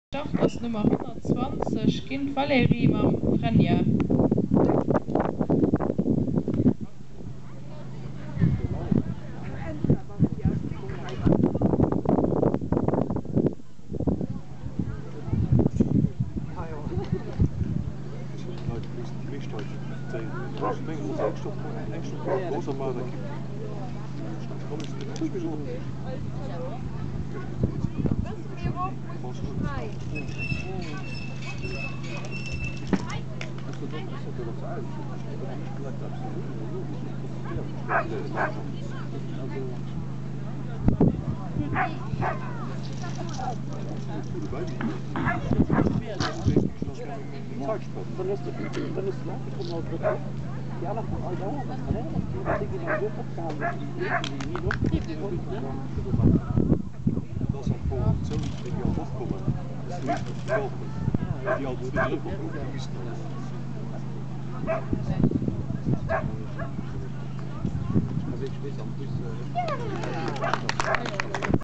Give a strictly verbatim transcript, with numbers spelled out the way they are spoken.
Schaft aus Nummer hundertzwanzig Kind Valerie mam Frenja. Dan is het dan is het later op de ja, dat kan al jaren, maar dan heb ik nog weer opgehaald. Die niet op, die dat is al voor zoiets dat je al afkomen. Dat is niet verkopen. Die al door de lucht op is. Als ik wist, dan is